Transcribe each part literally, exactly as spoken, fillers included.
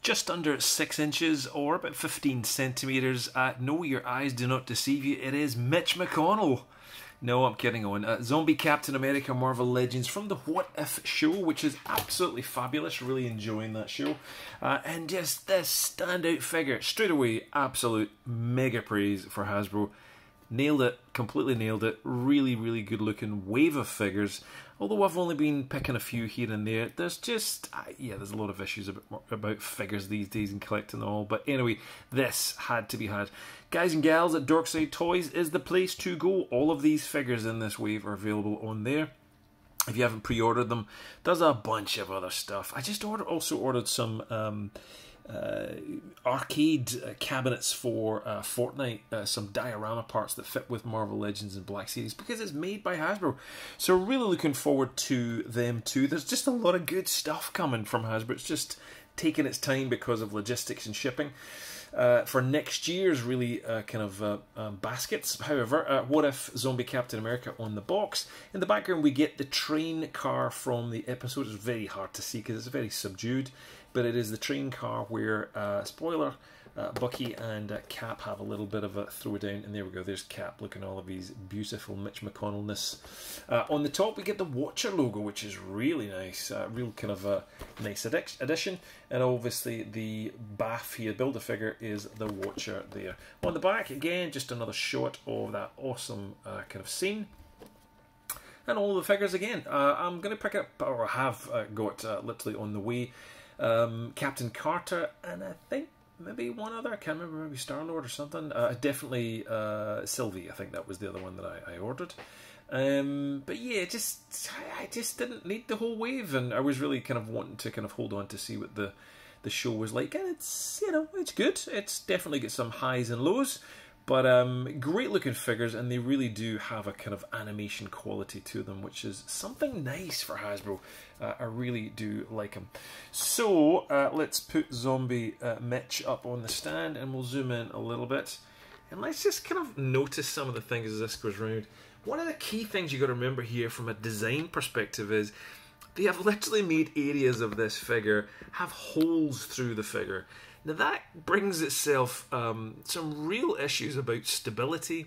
just under six inches or about fifteen centimetres. Uh, no, your eyes do not deceive you. It is Mitch McConnell. No, I'm kidding on. Uh, Zombie Captain America Marvel Legends from the What If show, which is absolutely fabulous. Really enjoying that show. Uh, and just this standout figure. Straight away, absolute mega praise for Hasbro. Nailed it. Completely nailed it. Really, really good looking wave of figures. Although I've only been picking a few here and there, there's just, uh, yeah, there's a lot of issues about, about figures these days and collecting them all. But anyway, this had to be had. Guys and gals at Dorkside Toys is the place to go. All of these figures in this wave are available on there. If you haven't pre-ordered them, there's a bunch of other stuff. I just ordered, also ordered some um, uh, arcade uh, cabinets for uh, Fortnite, uh, some diorama parts that fit with Marvel Legends and Black Series, because it's made by Hasbro. So really looking forward to them too. There's just a lot of good stuff coming from Hasbro. It's just taking its time because of logistics and shipping. Uh, for next year's really uh, kind of uh, um, baskets. However, uh, What If Zombie Captain America on the box. In the background we get the train car from the episode. It's very hard to see because it's very subdued, but it is the train car where, uh, spoiler, uh, Bucky and uh, Cap have a little bit of a throwdown, and there we go, there's Cap looking all of his beautiful Mitch McConnell-ness. Uh, on the top we get the Watcher logo, which is really nice, uh, real kind of a nice addition, and obviously the Baff here, Build-A-Figure, is the Watcher there. On the back, again, just another shot of that awesome uh, kind of scene. And all the figures again. Uh, I'm going to pick up, or have uh, got uh, literally on the way, um, Captain Carter, and I think maybe one other, I can't remember, maybe Star-Lord or something. Uh, definitely uh, Sylvie, I think that was the other one that I, I ordered. Um, but yeah, just I, I just didn't need the whole wave, and I was really kind of wanting to kind of hold on to see what the, the show was like. And it's, you know, it's good. It's definitely got some highs and lows. But um, great looking figures, and they really do have a kind of animation quality to them, which is something nice for Hasbro. Uh, I really do like them. So uh, let's put Zombie uh, Mitch up on the stand, and we'll zoom in a little bit. And let's just kind of notice some of the things as this goes round. One of the key things you got to remember here from a design perspective is they have literally made areas of this figure have holes through the figure. Now that brings itself um, some real issues about stability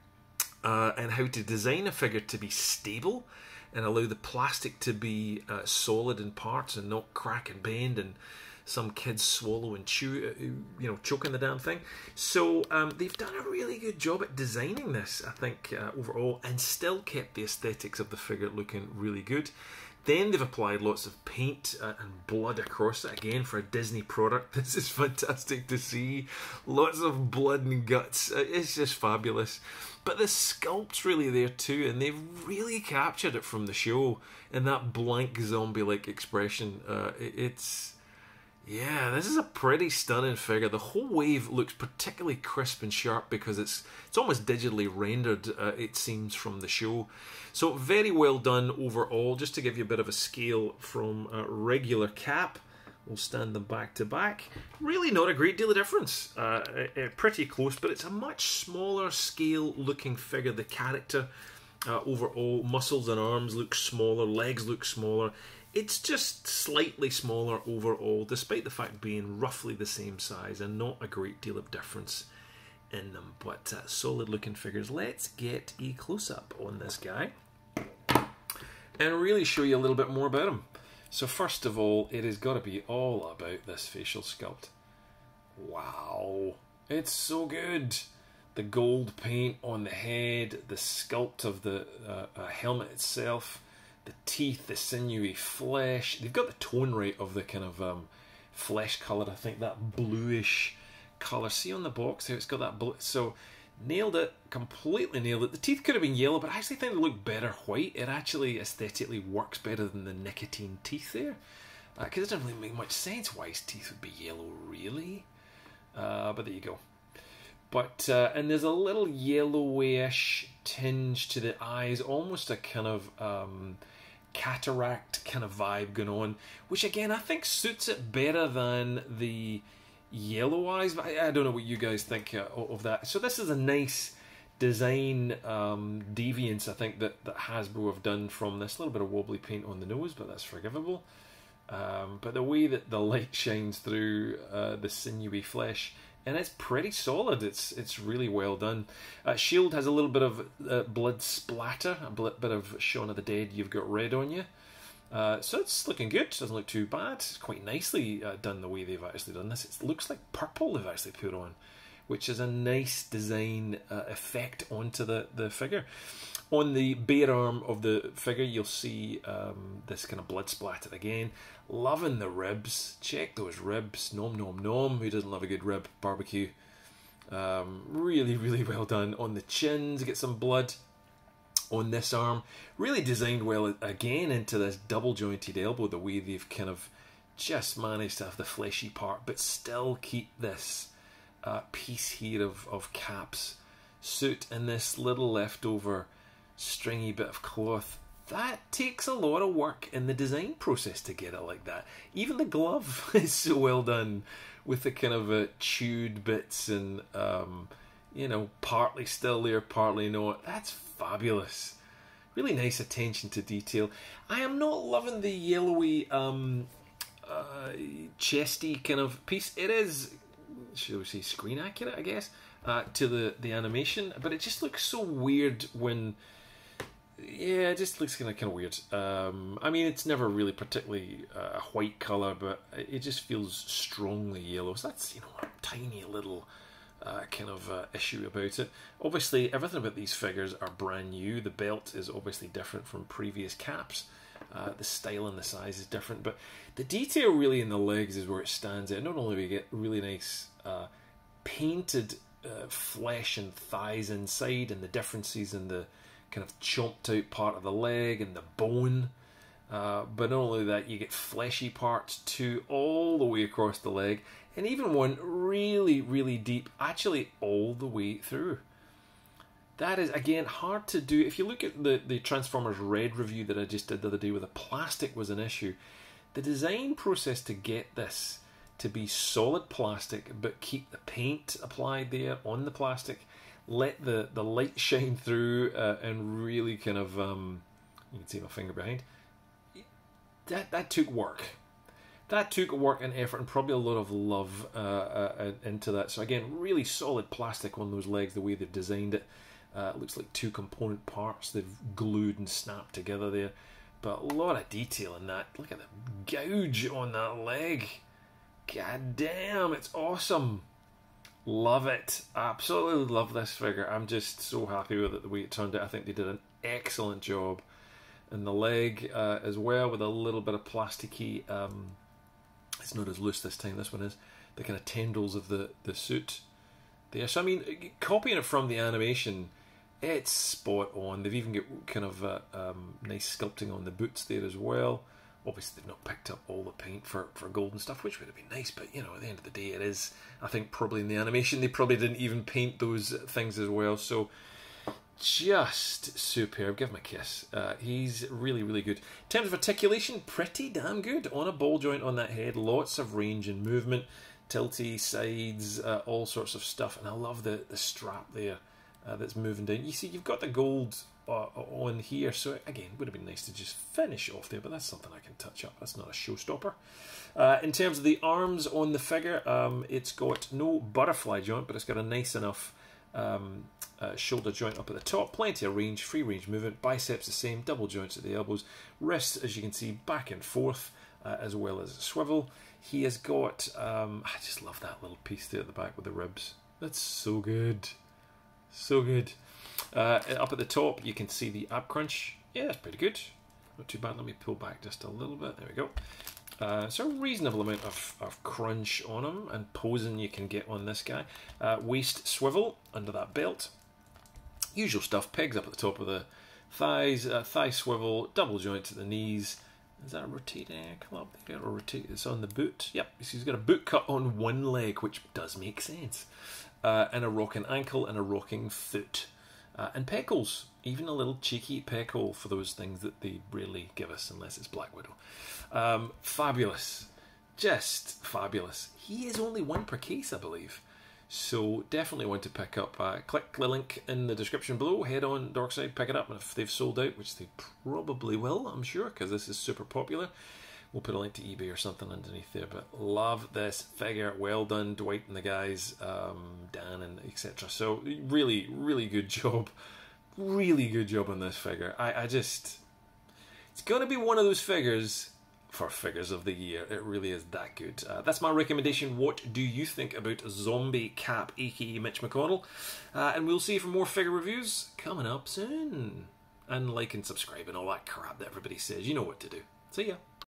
uh, and how to design a figure to be stable and allow the plastic to be uh, solid in parts and not crack and bend and some kids swallow and chew, uh, you know, choking the damn thing. So um, they've done a really good job at designing this, I think, uh, overall, and still kept the aesthetics of the figure looking really good. Then they've applied lots of paint uh, and blood across it. Again, for a Disney product, this is fantastic to see. Lots of blood and guts. It's just fabulous. But the sculpt's really there too, and they've really captured it from the show in that blank zombie-like expression. Uh, it's... Yeah, this is a pretty stunning figure. The whole wave looks particularly crisp and sharp because it's it's almost digitally rendered, uh, it seems, from the show. So very well done overall. Just to give you a bit of a scale from a regular Cap, we'll stand them back to back. Really not a great deal of difference. Uh, uh, pretty close, but it's a much smaller scale looking figure. The character uh, overall, muscles and arms look smaller, legs look smaller. It's just slightly smaller overall, despite the fact being roughly the same size and not a great deal of difference in them. But uh, solid looking figures. Let's get a close-up on this guy and really show you a little bit more about him. So first of all, it has got to be all about this facial sculpt. Wow, it's so good. The gold paint on the head, the sculpt of the uh, uh, helmet itself, the teeth, the sinewy flesh. They've got the tone right of the kind of um, flesh colour. I think that bluish colour. See on the box how it's got that blue. So nailed it, completely nailed it. The teeth could have been yellow, but I actually think they look better white. It actually aesthetically works better than the nicotine teeth there. Because uh, it doesn't really make much sense why his teeth would be yellow, really. Uh, but there you go. But, uh, and there's a little yellowish tinge to the eyes, almost a kind of um, cataract kind of vibe going on, which again I think suits it better than the yellow eyes, but I, I don't know what you guys think uh, of that. So this is a nice design um, deviance, I think, that, that Hasbro have done from this. A little bit of wobbly paint on the nose, but that's forgivable. Um, but the way that the light shines through uh, the sinewy flesh, and it's pretty solid. It's it's really well done. Uh, Shield has a little bit of uh, blood splatter, a bit of Shaun of the Dead. You've got red on you, uh, so it's looking good. Doesn't look too bad. It's quite nicely uh, done the way they've actually done this. It looks like purple they've actually put on, which is a nice design uh, effect onto the the figure. On the bare arm of the figure, you'll see um, this kind of blood splatter again. Loving the ribs. Check those ribs. Nom nom nom. Who doesn't love a good rib barbecue? Um, really, really well done. On the chins, get some blood. On this arm, really designed well again into this double jointed elbow. The way they've kind of just managed to have the fleshy part, but still keep this uh, piece here of of Cap's suit and this little leftover stringy bit of cloth. That takes a lot of work in the design process to get it like that. Even the glove is so well done, with the kind of uh, chewed bits and um, you know, partly still there, partly not. That's fabulous. Really nice attention to detail. I am not loving the yellowy um, uh, chesty kind of piece. It is, shall we say, screen accurate, I guess, uh, to the the animation, but it just looks so weird when. Yeah, it just looks kind of kind of weird. Um, I mean, it's never really particularly uh, a white colour, but it just feels strongly yellow. So that's, you know, a tiny little uh, kind of uh, issue about it. Obviously, everything about these figures are brand new. The belt is obviously different from previous Caps. Uh, the style and the size is different, but the detail really in the legs is where it stands out. Not only do we get really nice uh, painted uh, flesh and thighs inside, and the differences in the kind of chomped out part of the leg and the bone, uh, but not only that, you get fleshy parts too all the way across the leg, and even one really really deep actually all the way through. That is again hard to do. If you look at the the Transformers Red review that I just did the other day, where the plastic was an issue, the design process to get this to be solid plastic but keep the paint applied there on the plastic, let the, the light shine through, uh, and really kind of, um, you can see my finger behind, that that took work. That took work and effort and probably a lot of love uh, uh, into that. So again, really solid plastic on those legs, the way they've designed it. Uh, it looks like two component parts they've glued and snapped together there. But a lot of detail in that. Look at the gouge on that leg. God damn, it's awesome. Love it. Absolutely love this figure. I'm just so happy with it, the way it turned out. I think they did an excellent job. And the leg uh, as well, with a little bit of plasticky, um, it's not as loose this time, this one is, the kind of tendrils of the, the suit there. So I mean, copying it from the animation, it's spot on. They've even got kind of uh, um, nice sculpting on the boots there as well. Obviously, they've not picked up all the paint for, for gold and stuff, which would have been nice, but, you know, at the end of the day, it is, I think, probably in the animation, they probably didn't even paint those things as well, so just superb. Give him a kiss. Uh, he's really, really good. In terms of articulation, pretty damn good. On a ball joint on that head, lots of range and movement, tilty sides, uh, all sorts of stuff, and I love the, the strap there uh, that's moving down. You see, you've got the gold Uh, on here, so again, would have been nice to just finish off there, but that's something I can touch up. That's not a showstopper. Uh, in terms of the arms on the figure, um, it's got no butterfly joint, but it's got a nice enough um, uh, shoulder joint up at the top, plenty of range, free range movement, biceps the same, double joints at the elbows, wrists, as you can see, back and forth, uh, as well as a swivel. He has got, um, I just love that little piece there at the back with the ribs. That's so good. So good. Uh, up at the top, you can see the ab crunch. Yeah, that's pretty good. Not too bad. Let me pull back just a little bit. There we go. Uh, so a reasonable amount of, of crunch on him, and posing you can get on this guy. Uh, waist swivel under that belt. Usual stuff. Pegs up at the top of the thighs. Uh, thigh swivel. Double joints at the knees. Is that a rotating ankle up there? Or rotate? It's on the boot. Yep. So he's got a boot cut on one leg, which does make sense. Uh, and a rocking ankle and a rocking foot. Uh, and peckles, even a little cheeky peckle for those things that they rarely give us unless it's Black Widow. Um, fabulous. Just fabulous. He is only one per case, I believe. So definitely want to pick up. Uh, click the link in the description below. Head on Dorkside, pick it up. And if they've sold out, which they probably will, I'm sure, because this is super popular, We'll put a link to eBay or something underneath there. But love this figure. Well done, Dwight and the guys, um, Dan and et cetera. So really, really good job. Really good job on this figure. I, I just... It's going to be one of those figures for Figures of the Year. It really is that good. Uh, that's my recommendation. What do you think about Zombie Cap, aka Mitch McConnell? Uh, and we'll see you for more figure reviews coming up soon. And like and subscribe and all that crap that everybody says. You know what to do. See ya.